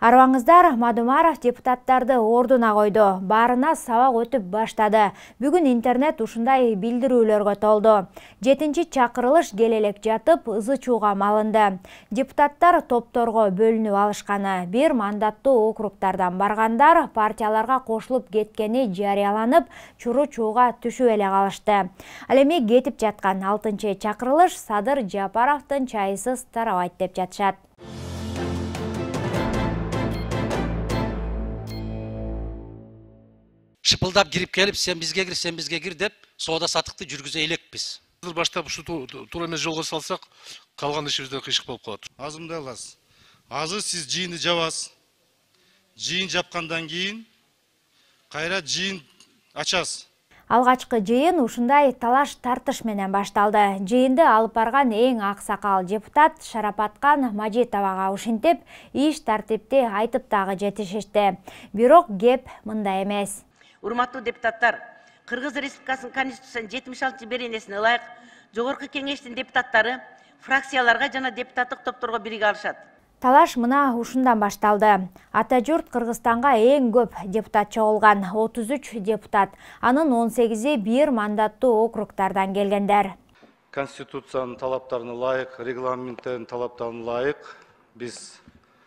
Арбаңыздар, Мадумаров депутаттарды ордуна койду. Баарына сабак өтүп баштады. Бүгүн интернет ушундай билдирүүлөргө толду. 7-чи чакырылыш келелек жатып, ызы чууга малынды. Депутаттар топторго бөлүнүп алышканы, бир мандаттуу округтардан баргандар партияларга кошулуп кеткени жарыяланып, чуру чууга түшүп эле калышты. Ал эми кетип жаткан 6-чы чакырылыш Садыр Жапаровдун чайысыз тарабайт деп жатышат. Шыпылдап кирип келип, сен бизге кир деп, соода сатыкты жүргүзө элекпиз. Баштап ушу туура эмес жолго салсак, калган ишибизде кыйшык болуп калат. Азырмындай кыласыз. Азыр сиз жыйынды жабасыз. Жыйын жапкандан кийин кайра жыйын ачасыз. Алгачкы жыйын ушундай талаш тартыш менен башталды. Жыйынды алып барган эң аксакал депутат Шарапаткан Мажитовага ушинтип иш тартипти айтып дагы жетишишти. Бирок кеп мындай эмес. Урматтуу депутаттар, Кыргыз Республикасынын Конституциянын 76 беренесине ылайык Жогорку Кеңештин депутаттары фракцияларга жана депутаттык топторго бириге алышат. Талаш мына ушундан башталды. Ата журт Кыргызстанга эң көп депутат чогулган 33 депутат. Анын 18-и бир мандаттуу округтардан келгендер. Конституциянын талаптарына ылайык, регламенттин талаптарына ылайык биз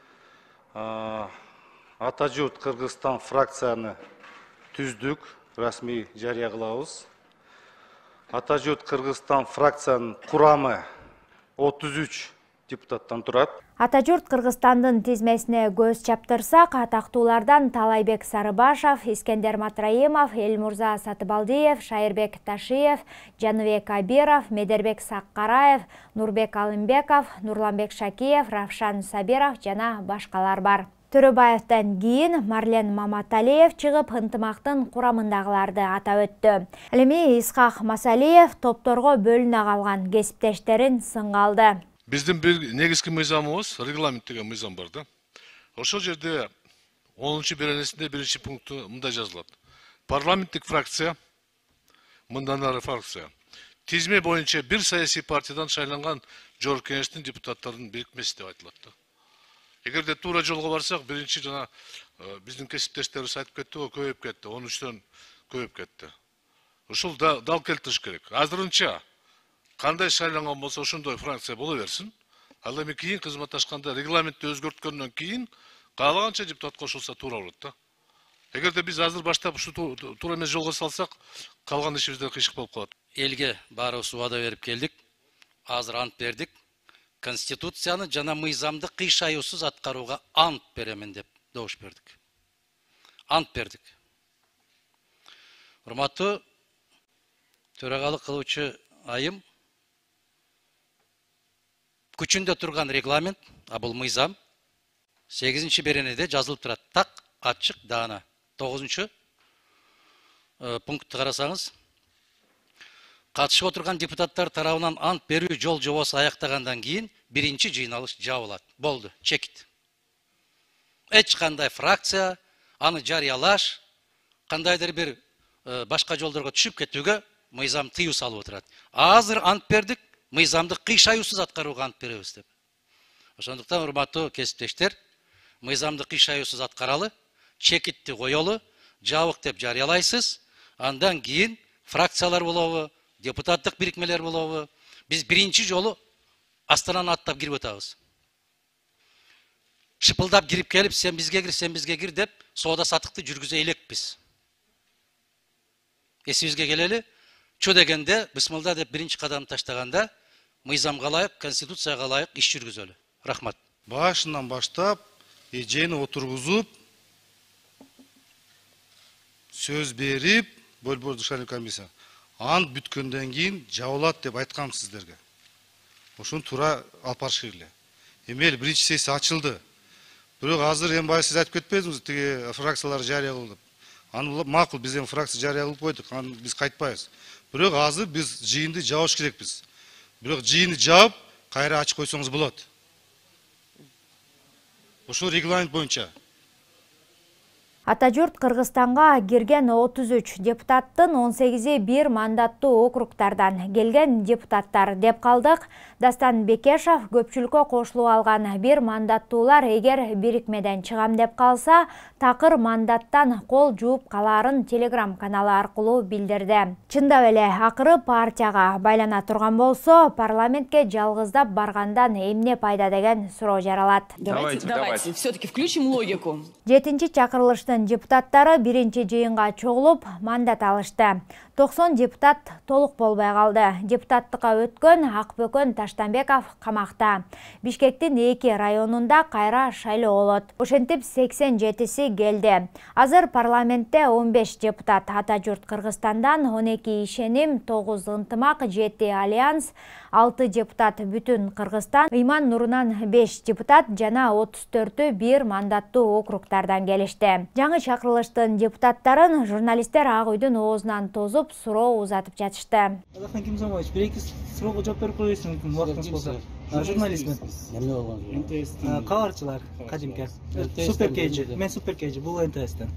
Ата журт Кыргызстан фракцияны түздүк, расмий жарыя кылабыз. Ата журт Кыргызстан фракциянын курамы 33 депутаттан турат. Ата журт Кыргызстандын тизмесине көз чаптырсак, атактуулардан Талайбек Сарыбашев, Искендер Матраимов, Элмурза Сатыбалдиев, Шайырбек Ташиев, Жаныбек Абиров, Медербек Саккараев, Нурбек Алымбеков, Нурланбек Шакиев, Равшан Сабиров жана башкалар бар. Төрөбаевден кийин Марлен Маматалиев чыгып ынтымактын курамындагыларды атап өттү. Ал эми Исхак Масалиев топторго бөлүнө калган кесиптештерин сынга алды. Биздин бир негизги мыйзамыбыз, регламент деген мыйзам бар да. Ошол жерде 10-чу беренесинде 1-чи пункту мындай жазылат. Парламенттик фракция, мындан ары фракция, тизме боюнча бир саясий партиядан шайланган Жогорку Кеңештин депутаттарынын бирикмеси деп айтылат да. Эгерде туура жолго барсак, биринчи жана биздин кесиптештерибиз айтып кетти, көбөйүп кетти, 13төн көбөйүп кетти. Ушул дал келтириш керек. Азырынча кандай шайланган болсо ошондой фракция боло берсин. Ал эми кийин кызматташканда регламентти өзгөрткөндөн кийин каалаганча депутат кошулса туура болот да. Эгерде биз азыр баштап ушу туура эмес жолго салсак, калган ишибизде кыйшык болуп калат. Элге баарыбыз убада берип келдик. Азыр ант бердик. Конституцияны жана мыйзамды кыйшаюусуз аткарууга ант беремин деп добуш бердик. Ант бердик. Урматтуу төрагалык кылуучу айым, күчүндө турган регламент, бул мыйзам 8-чи беренеде жазылып турат. Так, ачык, даана. 9-чу пунктты карасаңыз, катышып отурган депутаттар тарабынан ант берүү жол жобосу аяктагандан кийин биринчи жыйналыш жабылат. Болду, чекит. Эч кандай фракция аны жарыялаш, кандайдыр бир башка жолдорго түшүп кетүүгө мыйзам тыюу салып отурат. Азыр ант бердик, мыйзамды кыйшаюусуз аткарууга ант беребиз деп. Ошондуктан урматтуу кесиптештер, мыйзамды кыйшаюусуз аткаралы, чекитти коелу, жабык деп жарыялайсыз, андан кийин фракциялар болобу, депутаттык бирикмелер болобу, биз биринчи жолу Астананы аттап кирип өтөбүз. Шыпылдап кирип келип, сен бизге кир деп, соода сатыкты жүргүзө элекпиз. Эсибизге келели, чо дегенде, бисмилда деп биринчи кадам таштаганда, мыйзамга ылайык, конституцияга ылайык иш жүргүзөлү. Рахмат. Башынан баштап, эжени отургузуп, сөз берип, Борбор дышаный комиссия, ант бүткөндөн кийин жабылат деп айткам сиздерге. Ошону туура алып барыш керек эле. Эми биринчи сессия ачылды. Бирок азыр эми баары сиз айтып кетпедиңизби, тиги фракциялар жарыя кылды деп. Аны макул, биз эми фракция жарыя кылып койдук, аны биз кайтпайбыз. Бирок азыр биз жыйынды жабыш керекпиз. Бирок жыйынды жаап, кайра ачып койсоңуз болот. Ошол регламент боюнча. Ата журт Кыргызстанга кирген 33 депутаттын 18-и бир мандаттуу округтардан келген депутаттар деп калдык. Дастан Бекешев көпчүлүккө кошулуп алган бир мандаттуулар эгер бирикмеден чыгам деп калса, такыр мандаттан кол жууп калаарын Telegram каналы аркылуу билдирди. Чындап эле акыры партияга байлана турган болсо, парламентке жалгыздап баргандан эмне пайда деген суроо жаралат. Давайте, все-таки включим логику. 7-чи чакырылыштын депутаттары биринчи жыйынга чогулуп мандат алышты. 90 депутат толук болбой калды. Депутаттыкка өткөн Акбөкөн Таштанбеков камакта. Бишкектин 2 районунда кайра шайлоо болот. Ошентип 87си келди. Азыр парламентте 15 депутат Ата журт Кыргызстандан, 12 ишеним, 9 ынтымак, 7 альянс, 6 депутат Бүтүн Кыргызстан, Ыйман Нурунан 5 депутат жана 34 бир мандаттуу округтардан келишти. Жаңы чакырылыштын депутаттарын журналисттер Ак үйдүн оозунан тозуп суроо узатып жатышты. Казакстан Ким Замович, бир-эки суроого жооп берип коесуң мүмкүн убактыңыз болсо. Журналистмин. Эмне болгон? НТС. Кабарчылар, кадимки. Супер кейджи. Мен супер кейджи, бул НТСтен.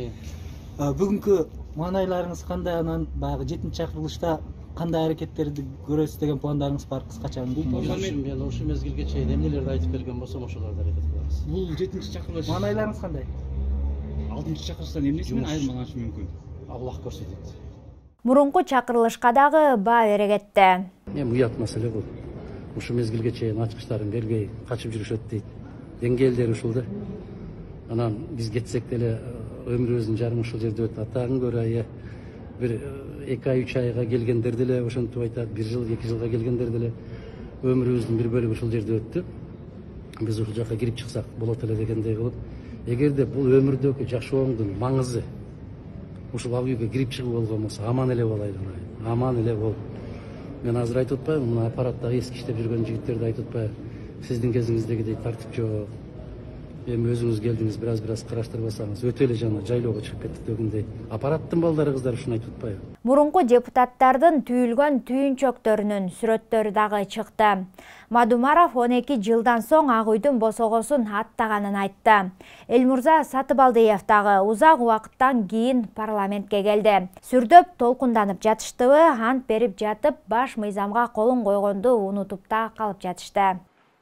Бүгүнкү маанайларыңыз кандай, анан баягы 7-чи чакырылышта кандай аракеттерди көрөсүз деген пландарыңыз бар кыскача? Мен ошол мезгилге чейин эмнелерди айтып берген болсом ошолорду аракет кылабыз. Бул 7-чи чакырылыш. Маанайларыңыз кандай? 6-чы чакырылыштан эмнеси менен айырмаланышы мүмкүн? Аллах көрсөтөт. Мурунку чакырылышка дагы баа бере кетти. Эми уят маселе бул. Ушул мезгилге чейин ачкычтарын бербей качып жүрүшөт дейт. Деңгээлдери ушул да. Анан биз кетсек деле өмүрүбүздүн жарымы ушул жерде өтөт. Атаң көрө бир 2-3 айга келгендер деле ошентип айтат, 1 жыл, 2 жылга келгендер деле өмүрүбүздүн бир бөлүгү ушул жерде өттү. Биз ушул жака кирип чыксак болот эле дегендей кылып, эгерде бул өмүрдөгү жашооңдун маңызы ушул ак үйгө кирип чыгуу болгон болсо, аман эле болайлы. Аман эле бол. Мен азыр айтып атпайбы, мына аппараттагы эски иштеп жүргөн жигиттерди айтып атпайбы, сиздин кезиңиздегидей тартип жок. Эми өзүңүз келдиңиз, бираз караштырбасаңыз, өтө эле жана жайлоого чыгып кеттик дегендей. Аппараттын балдары кыздар ушуну айтып атпайбы. Мурунку депутаттардын түйүлгөн түйүнчөктөрүнүн сүрөттөрү дагы чыкты. Мадумаров 12 жылдан соң Ак үйдүн босогосун аттаганын айтты. Элмурза Сатыбалдиев дагы узак убакыттан кийин парламентке келди. Сүрдөп толкунданып жатыштыбы, ант берип жатып баш мыйзамга колун койгонду унутуп да калып жатышты.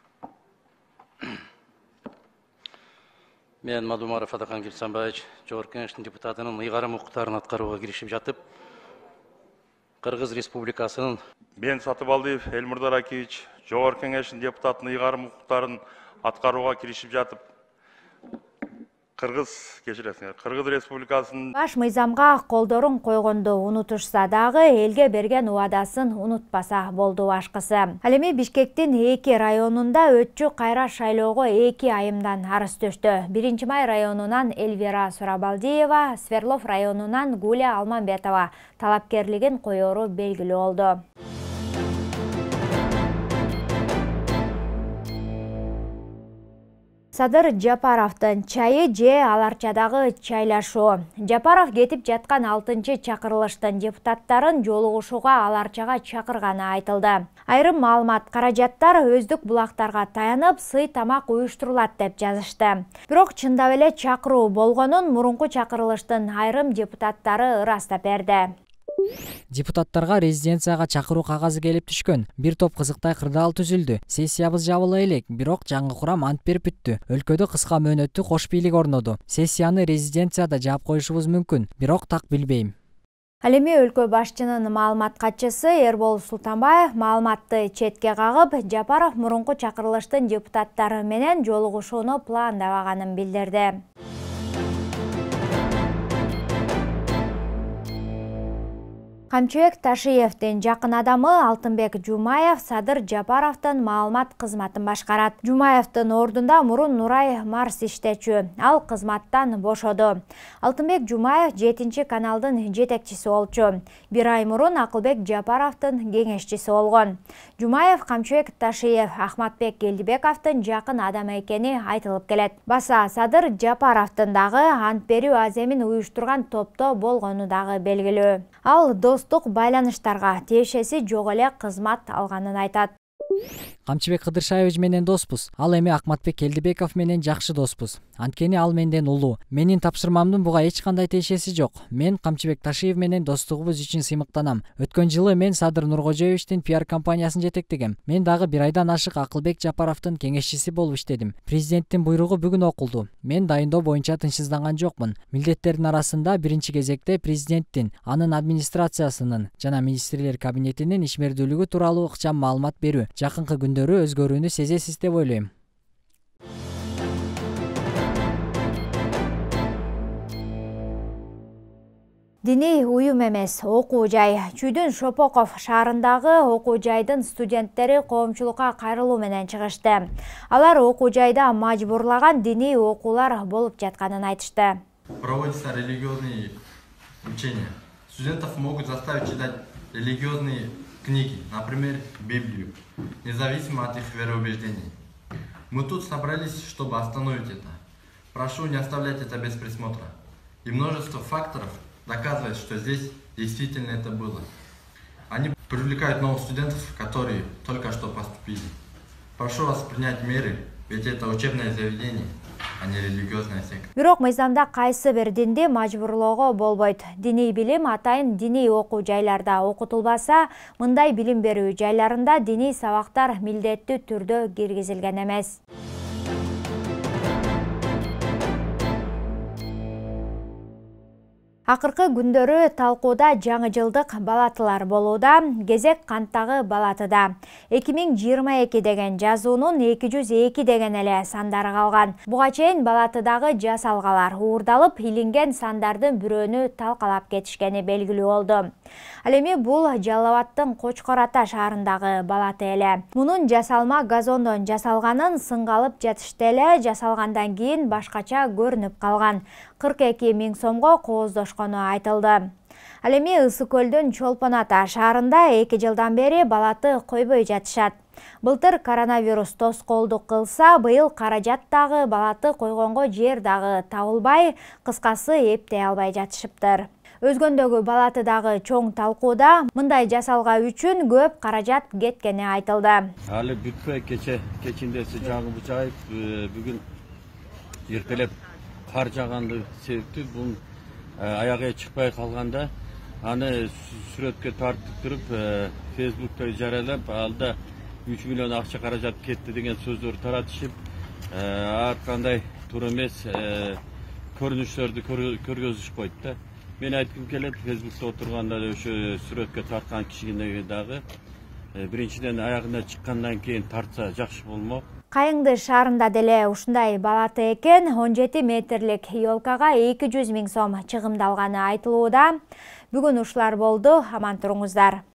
Мен Мадумаров Атакан Килсанбаевич, Жогорку Кеңештин депутатынын ыйгарым укуктарын аткарууга киришип жатып, Кыргыз Республикасынын Мен Сатыбалдиев Элмурза Ракиевич, Жогорку Кеңештин депутатынын ыйгарым укуктарын аткарууга киришип жатып, Кыргыз Республикасынын баш мыйзамга колдорун койгонду унутушса дагы элге берген убадасын унутпаса болду башкысы. Ал эми Бишкектин 2 районунда өтчү кайра шайлоого 2 айымдан арыз түштү. 1-Май районунан Эльвира Сурабалдиева, Сверлов районунан Гуля Алмамбетова талапкерлигин коёру белгилүү болду. Садыр Жапаровдун чайы же аларчадагы чайлашуу. Жапаров кетип жаткан 6-чы чакырылыштын депутаттарын жолугушууга аларчага чакырганы айтылды. Айрым маалымат каражаттар өздүк булактарга таянып, сый тамак уюштурулат деп жазышты. Бирок чындап эле чакыруу болгонун мурунку чакырылыштын айрым депутаттары ырастап берди. Депутаттарга резиденцияга чакыруу кагазы келип түшкөн. Бир топ кызыктай кырдаал түзүлдү. Сессиябыз жабыла элек, бирок жаңы курам ант берип бүттү. Өлкөдө кыска мөөнөттүү кош бийлик орноду. Сессияны резиденцияда жаап коюшубуз мүмкүн, бирок так билбейм. Ал эми өлкө башчынын маалымат катчысы Эрбол Султанбаев маалыматты четке кагып, Жапаров мурунку чакырылыштын депутаттары менен жолугушууну пландабаганын билдирди. Камчыбек Ташиевдин жакын адамы Алтынбек Жумаев Садыр Жапаровдун маалымат кызматын башкарат. Жумаевдин ордунда мурун Нурай Марс иштечү. Ал кызматтан бошоду. Алтынбек Жумаев 7-чи каналдын жетекчиси болчу. Бир ай мурун Акылбек Жапаровдун кеңешчиси болгон. Жумаев Камчыбек Ташиев Ахматбек Келдибековдун жакын адамы экени айтылып келет. Баса Садыр Жапаровдун дагы ант берүү аземин уюштурган топто болгону дагы белгилүү. Ал достук байланыштарга тиешеси жок эле кызмат алганын айтат. Камчыбек Кыдыршаевич менен доспуз. Ал эми Акматбек Келдибеков менен жакшы доспуз. Анткени ал менден улуу. Менин тапшырмамдын буга эч кандай тиешеси жок. Мен Камчыбек Ташиев менен достугубуз үчүн сыймыктанам. Өткөн жылы мен Садыр Нуркожоевичтин пиар компаниясын жетектегем. Мен дагы 1 айдан ашык Акылбек Жапаровдун кеңешчиси болуп иштедим. Президенттин буйругу бүгүн окулду. Мен дайындоо боюнча тынчсызданган жокмун. Милдеттердин арасында биринчи кезекте президенттин, анын администрациясынын жана министрлер кабинетинин ишмердүүлүгү тууралуу ыкчам маалымат берүү жакынкы күндөрү өзгөрүүнү сезесиз деп ойлойм. Диний уюм эмес, окуу жай. Чүйдүн Шопоков шаарындагы окуу жайдын студенттери коомчулукка кайрылуу менен чыгышты. Алар окуу жайда мажбурлаган диний окуулар болуп жатканын айтышты. Проводятся религиозные учения. Студентов могут заставить читать религиозные книги, например, Библию, независимо от их вероубеждений. Мы тут собрались, чтобы остановить это. Прошу не оставлять это без присмотра. И множество факторов доказывает, что здесь действительно это было. Они привлекают новых студентов, которые только что поступили. Прошу вас принять меры, ведь это учебное заведение, а не религиозная секта. Бирок мыйзамда кайсы бир динди мажбурлоого болбойт. Диний билим атайын диний окуу жайларда окутулбаса, мындай билим берүү жайларында диний сабактар милдеттүү түрдө киргизилген эмес. Акыркы күндөрү талкууда жаңы жылдык балатылар болууда, кезек канттагы балатыда. 2022 деген жазуунун 202 деген эле сандары калган. Буга чейин балатыдагы жасалгалар уурдалып, илинген сандардын бирөөнү талкалап кетишкени белгилүү болду. Ал эми бул Жалал Абадтын Кочкор Ата шаарындагы балаты эле. Мунун жасалма газондон жасалганын сыңгалып жатышты эле, жасалгандан кийин башкача көрүнүп калган. 42 000 сомго кооздошкону айтылды. Ал эми Ысык көлдүн Чолпон Ата шаарында 2 жылдан бери балаты койбой жатышат. Былтыр коронавирус тоскоолдук кылса, быйыл каражат дагы балаты койгонго жер дагы табылбай, кыскасы эптей албай жатышыптыр. Өзгөндөгү балатыдагы чоң талкууда мындай жасалга үчүн көп каражат кеткени айтылды. Алы бүтпөй кечиндеси жагып жайып, бүгүн эртелеп кар жаганды себептүү бул аягы чыкпай калганда аны сүрөткө тартып туруп Facebook'та жарыялап, алда 3 миллион акча каражат кетти деген сөздөр таратышып, ар кандай туура эмес көрүнүштөрдү көргөзүшүп койду да. Мен айткым келет, Facebook'та отурганда ошо сүрөткө тарткан кишиге дагы биринчиден аягына чыккандан кийин тартса жакшы болмок. Кайыңды шаарында деле ушундай балаты экен, 17 метрлик ёлкага 200 000 сом чыгымдалганы айтылууда. Бүгүн ушулар болду, аман туруңуздар.